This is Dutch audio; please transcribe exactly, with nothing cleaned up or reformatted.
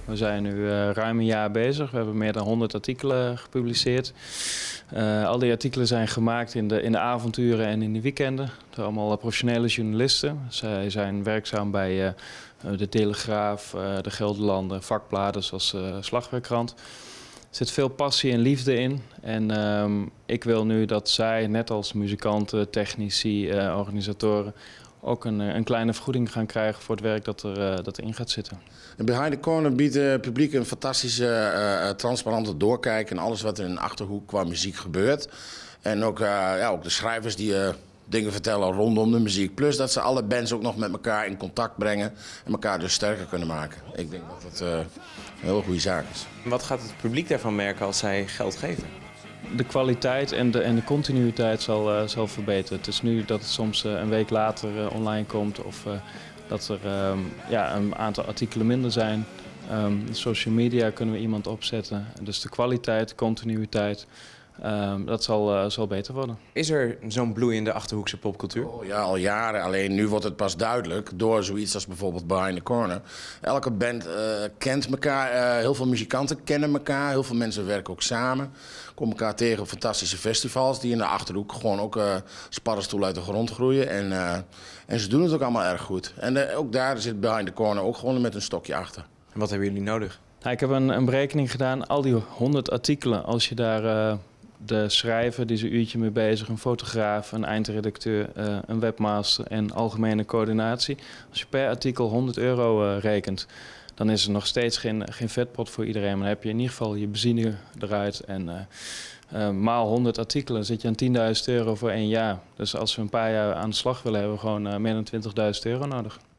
We zijn nu uh, ruim een jaar bezig. We hebben meer dan honderd artikelen gepubliceerd. Uh, al die artikelen zijn gemaakt in de, in de avonturen en in de weekenden. Door allemaal professionele journalisten. Zij zijn werkzaam bij uh, de Telegraaf, uh, de Gelderlanden, vakbladen zoals uh, Slagwerkkrant. Er zit veel passie en liefde in. En um, ik wil nu dat zij, net als muzikanten, technici, uh, organisatoren, ook een, een kleine vergoeding gaan krijgen voor het werk dat, er, uh, dat erin gaat zitten. En Behind the Corner biedt het publiek een fantastische, uh, transparante doorkijk in alles wat er in de Achterhoek qua muziek gebeurt. En ook, uh, ja, ook de schrijvers die uh, dingen vertellen rondom de muziek. Plus dat ze alle bands ook nog met elkaar in contact brengen en elkaar dus sterker kunnen maken. Ik denk dat het uh, een hele goede zaak is. Wat gaat het publiek daarvan merken als zij geld geven? De kwaliteit en de, en de continuïteit zal, uh, zal verbeteren. Het is nu dat het soms uh, een week later uh, online komt of uh, dat er um, ja, een aantal artikelen minder zijn. Um, social media kunnen we iemand opzetten. Dus de kwaliteit, continuïteit, um, dat zal, uh, zal beter worden. Is er zo'n bloeiende Achterhoekse popcultuur? Oh, ja, al jaren. Alleen nu wordt het pas duidelijk door zoiets als bijvoorbeeld Behind the Corner. Elke band uh, kent elkaar, uh, heel veel muzikanten kennen elkaar, heel veel mensen werken ook samen. Komen elkaar tegen op fantastische festivals die in de Achterhoek gewoon ook uh, sparrenstoel uit de grond groeien. En, uh, en ze doen het ook allemaal erg goed. En uh, ook daar zit Behind the Corner ook gewoon met een stokje achter. En wat hebben jullie nodig? Ja, ik heb een, een berekening gedaan, al die honderd artikelen, als je daar uh, de schrijver, die is een uurtje mee bezig, een fotograaf, een eindredacteur, uh, een webmaster en algemene coördinatie. Als je per artikel honderd euro uh, rekent, dan is er nog steeds geen, geen vetpot voor iedereen. Maar dan heb je in ieder geval je benzine eruit. En uh, uh, maal honderd artikelen zit je aan tienduizend euro voor één jaar. Dus als we een paar jaar aan de slag willen, hebben we gewoon uh, meer dan twintigduizend euro nodig.